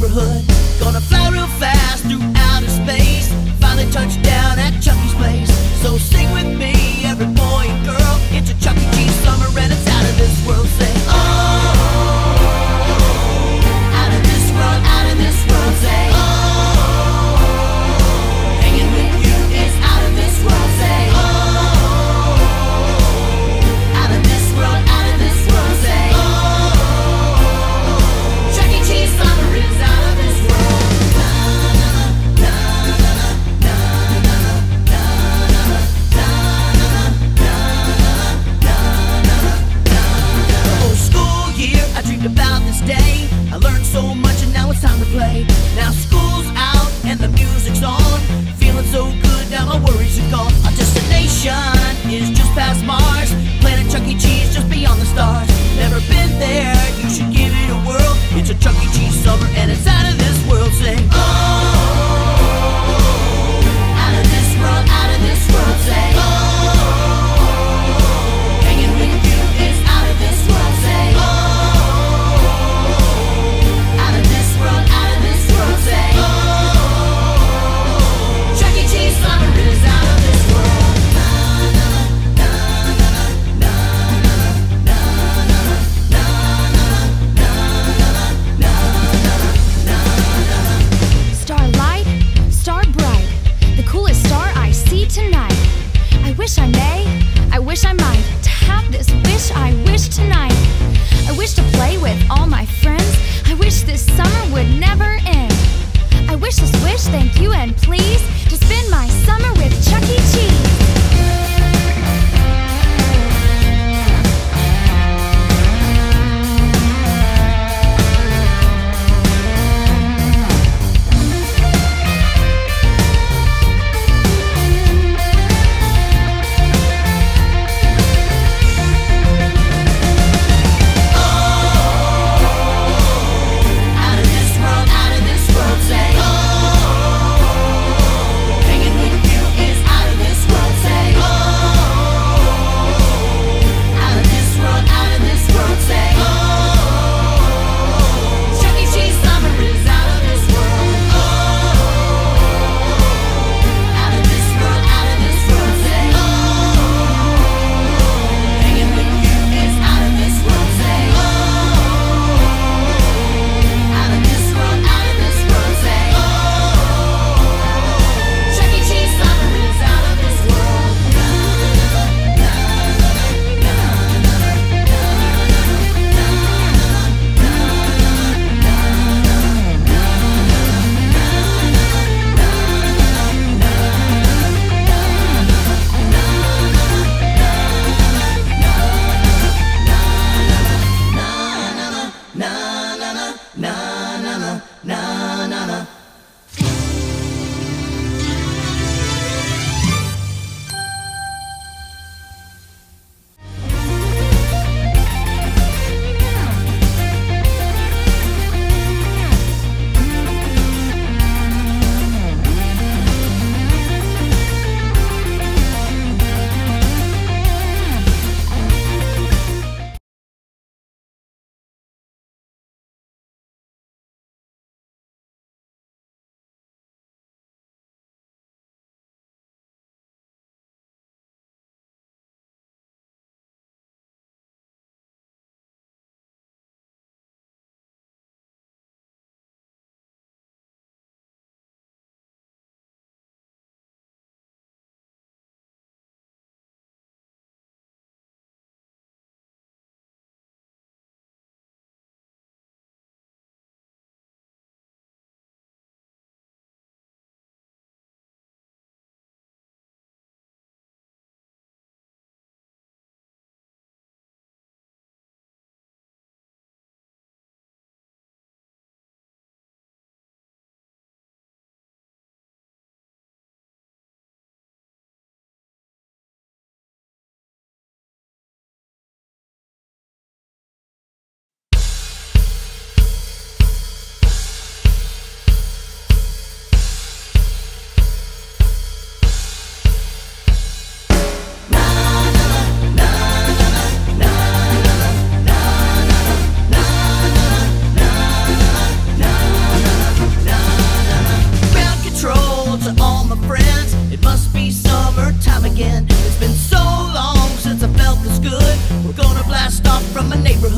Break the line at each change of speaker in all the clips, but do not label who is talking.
neighborhood. Gonna fly real fast through outer space, finally touch down at Chuck E. Place. So sing with me, every boy and girl, it's a Chuck E. Cheese summer and it's out of this world. Say, oh, out of this world, out of this world. Say, oh, hanging with you is out of this world. Say, oh, out of this world, out of this world. Say, oh, Chuck E. Cheese summer is out of this world.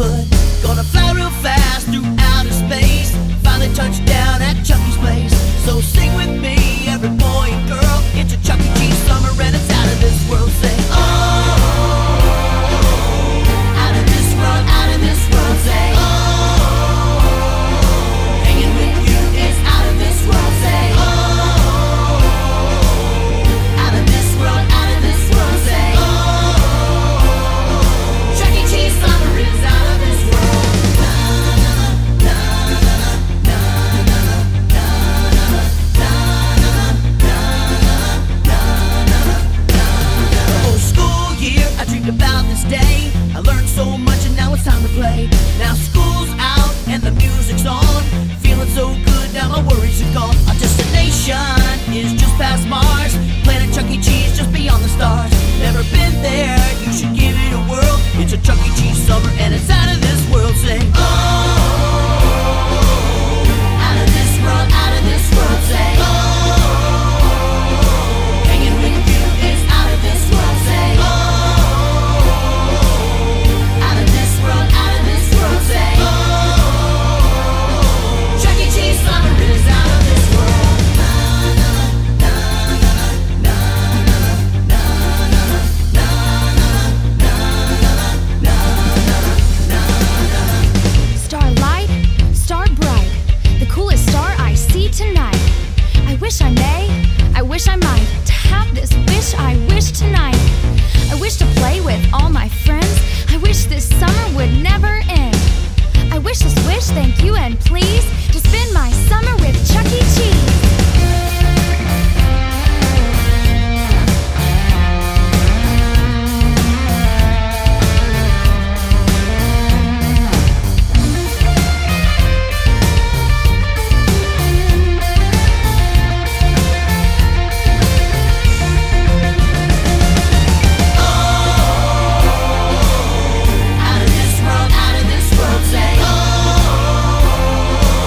neighborhood. Gonna fly real fast through outer space, finally touch down at Chucky's place. So sing with me, every boy and girl, it's a Chuck E. Cheese summer and it's out of this world. Say, oh, out of this world, out of this world. Say, oh, hanging with you is out of this world. Say, oh, out of this world, out of this world. Say, oh, Chuck E. Cheese summer is out of this world. I dreamed about this day. I learned so much and now it's time to play. Now school's out and the music's on. Feeling so good, now my worries are gone. Our destination is just past Mars. Planet Chuck E. Cheese just beyond the stars. Never been there, you should give it a whirl. It's a Chuck E. Cheese summer and it's out of this world. Sing, oh, out of this world, out of this world. Say, oh, hanging with you is out of this world. Say, oh, Chuck E. Cheese summer is out of this world.
Starlight, star bright, the coolest star I see tonight. I wish I may, I wish I might, to have this wish I wish tonight. I wish to play with all my friends. I wish this summer would never end. I wish this wish, thank you and please, to spend my summer with Chuck E. Cheese.
Out of this world, say, oh,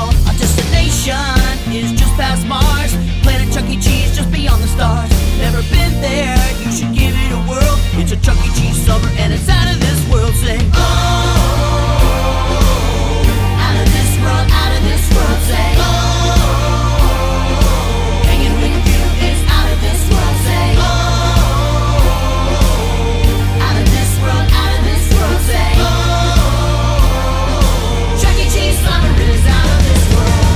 girl. Our destination is just past Mars, planet Chuck E. Cheese just beyond the stars. Never been there, you should give it a whirl. It's a Chuck E. Cheese summer and it's out of this world. Say, oh, out of this world, out of this world. Say, oh, hanging with you is out of this world. Say, oh, out of this world, out of this world. Say, oh, Chuck E. Cheese summer is out of this world.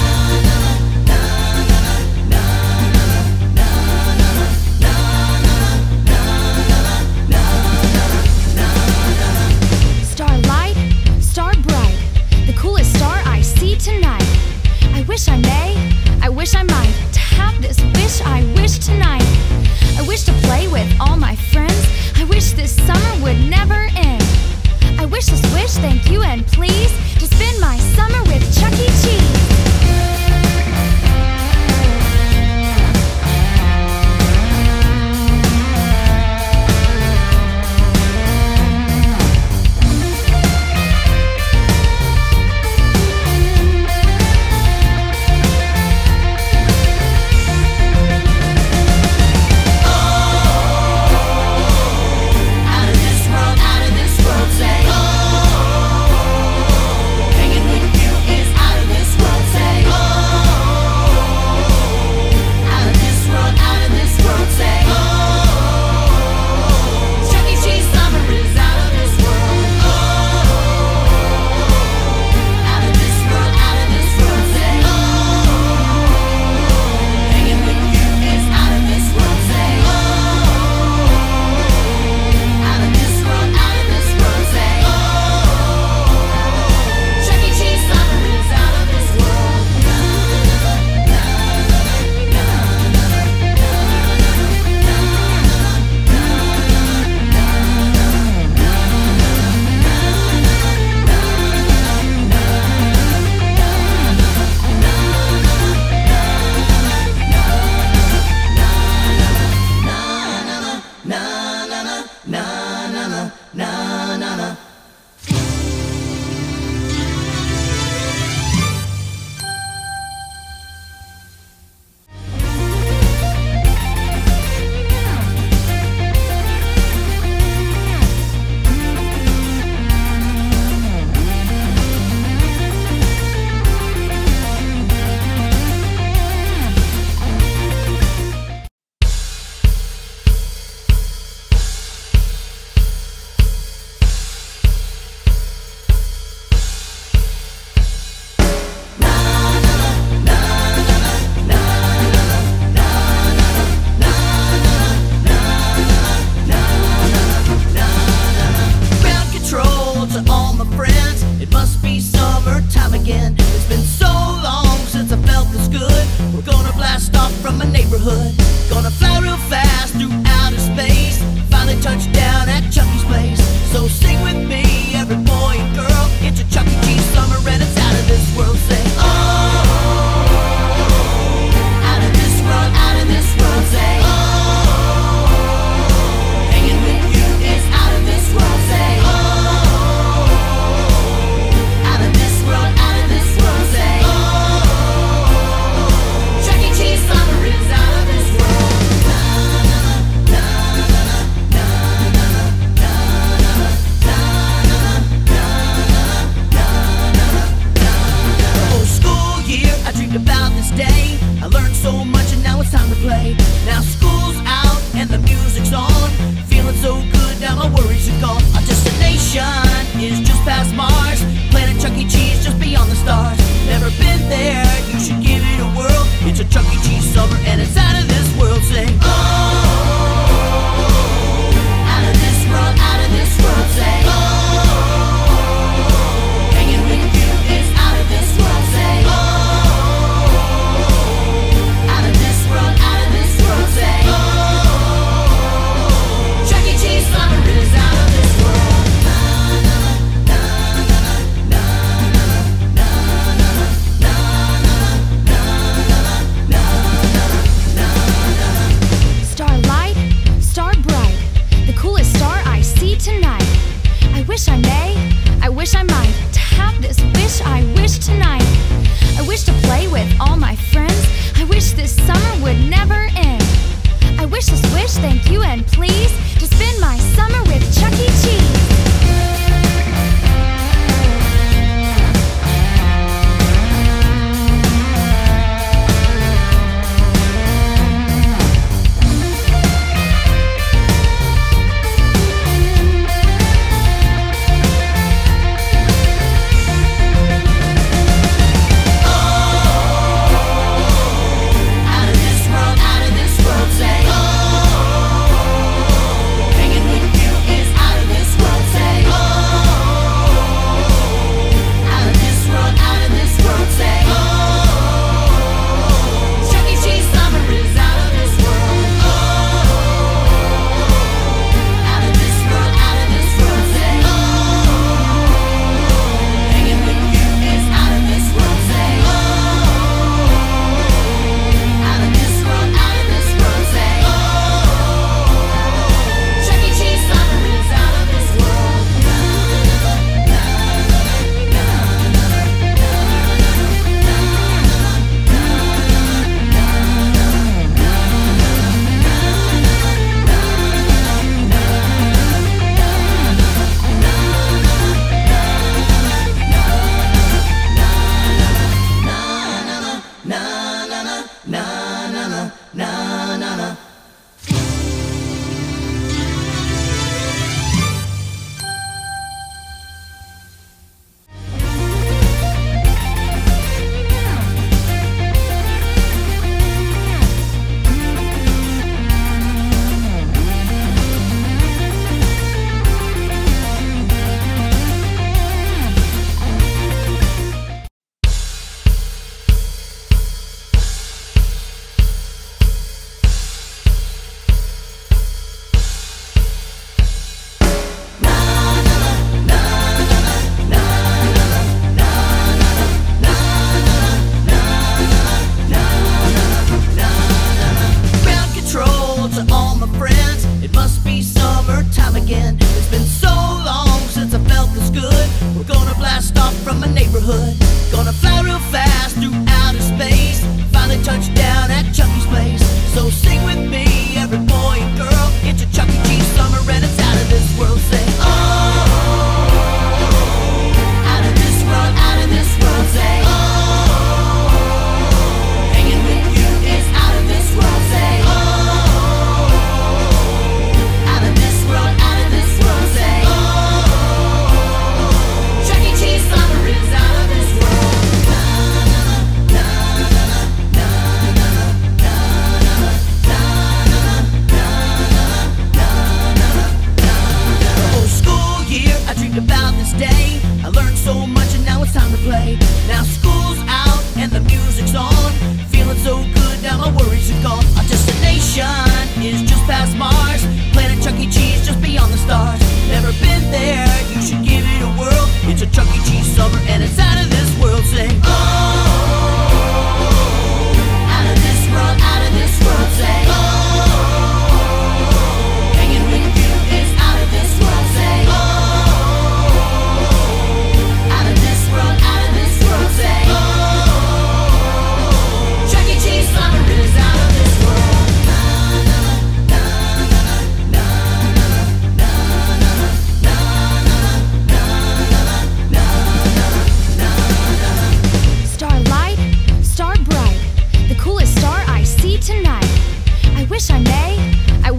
Starlight, star bright, the coolest star I see tonight. I wish I may, I wish I might, to have this wish I wish tonight. I wish to play with all my friends. I wish this summer would never end. I wish this wish, thank you and please, to spend my summer with Chuck E. Cheese.
Gonna fly real fast through outer space, finally touch down at Chuck E.'s place. So sing with me, every boy and girl, it's a Chuck E. Cheese summer and it's out of this world. Say, oh, out of this world, out of this world. Say, oh, hanging with you is out of this world. Say, oh, out of this world, out of this world. Say, oh, Chuck E. Cheese summer is out of this world.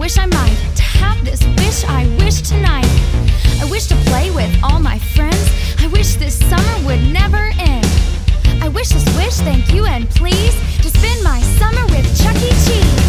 wish I might to have this wish I wish tonight. I wish to play with all my friends. I wish this summer would never end. I wish this wish, thank you and please, to spend my summer with Chuck E. Cheese.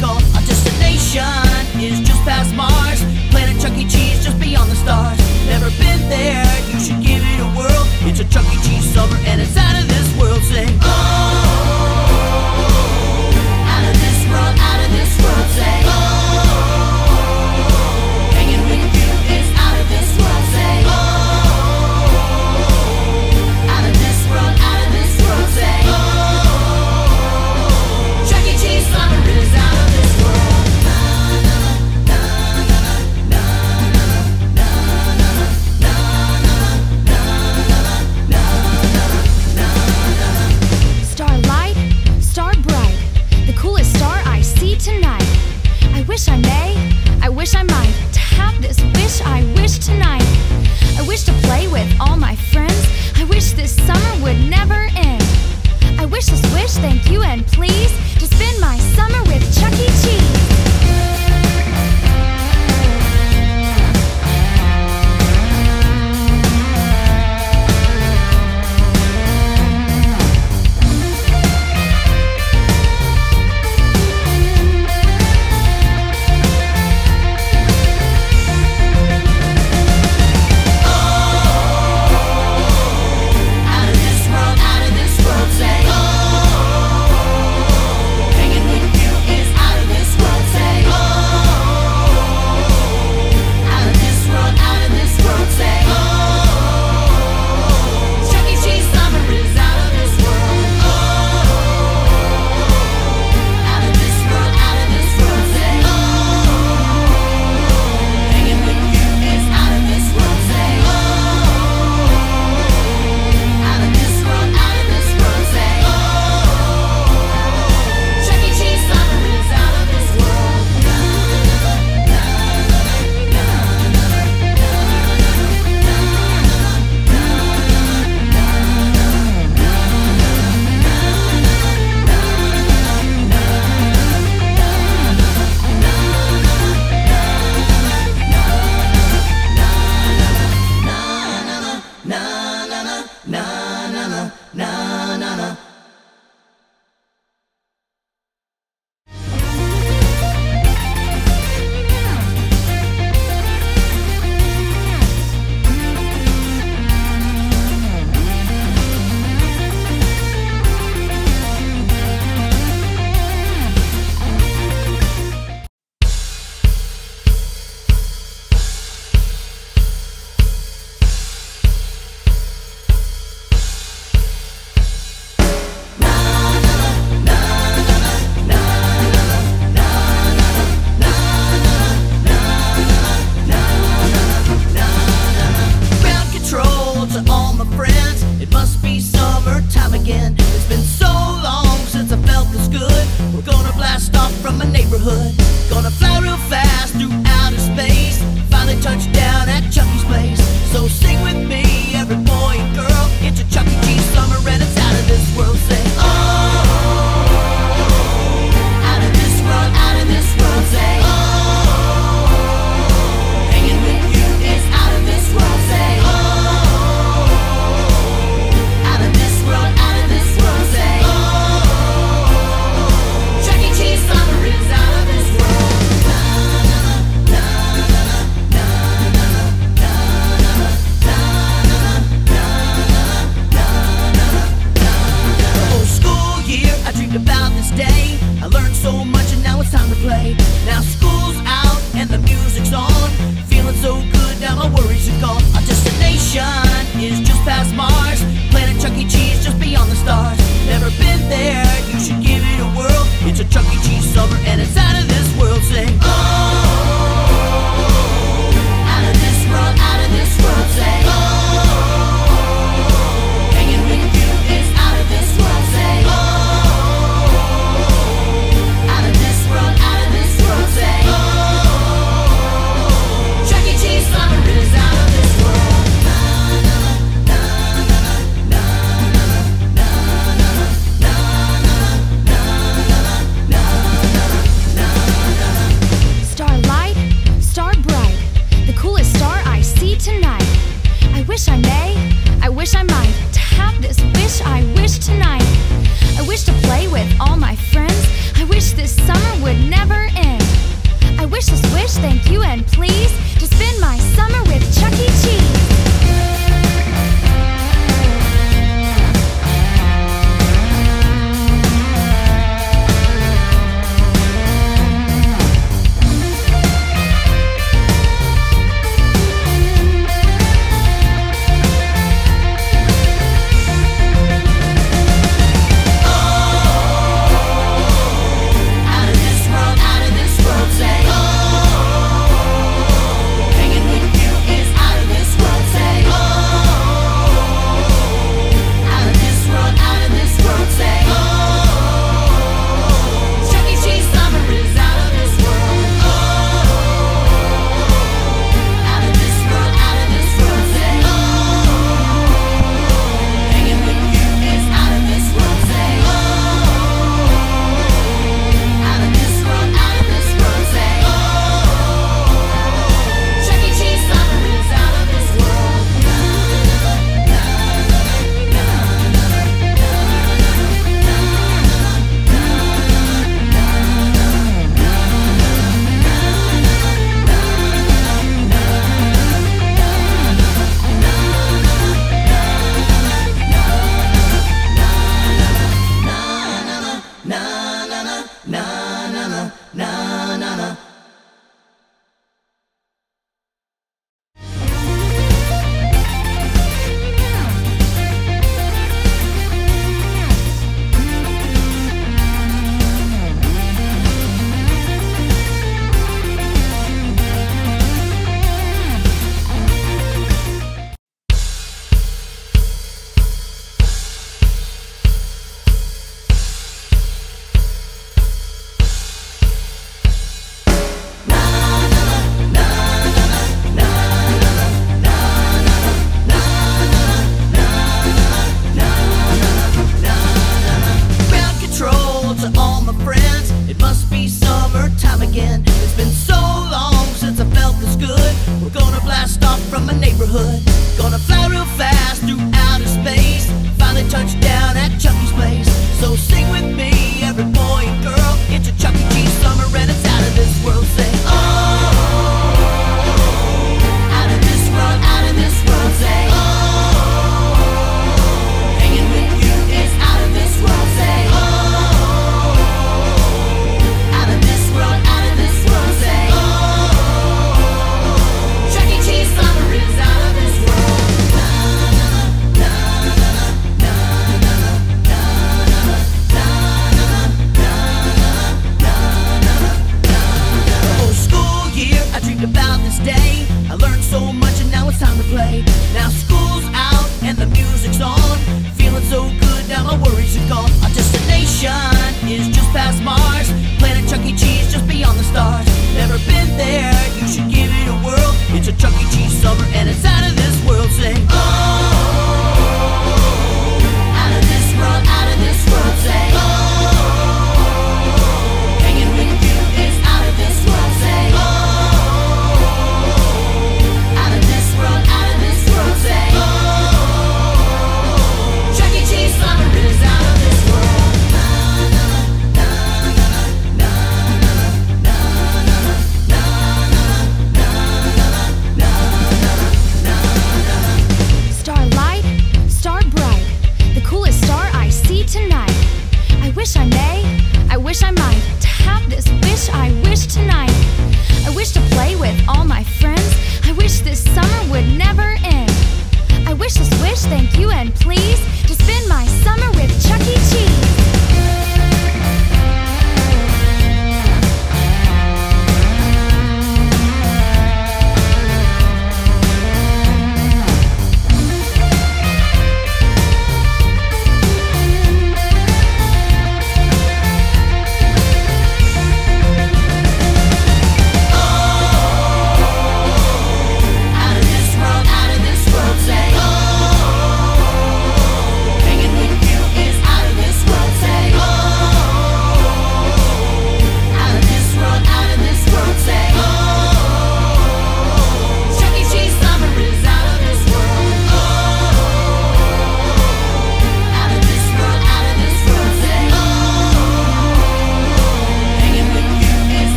call. Our destination is just past Mars. Planet Chuck E. Cheese just beyond the stars. Never been there, you should give it a whirl. It's a Chuck E. Cheese summer and it's out of this world. Sing, oh, out of this world, out of this world. Say, oh, hanging with you is out of this world. Say, oh, out of this world, out of this world. Say, oh, Chuck E. Cheese summer is out of this world.
Starlight, star bright, the coolest star I see tonight. I wish I may, I wish I might, to have this wish I wish tonight. I wish to play with all my friends. I wish this summer would never end. I wish this wish, thank you and please, to spend my summer with Chuck E. Cheese. wish, thank you, and please to spend my summer with Chuck E. Cheese.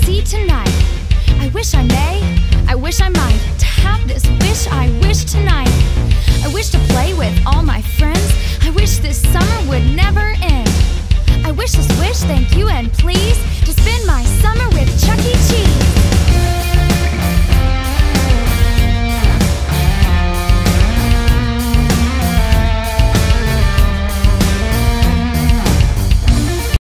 see tonight. I wish I may, I wish I might, to have this wish I wish tonight.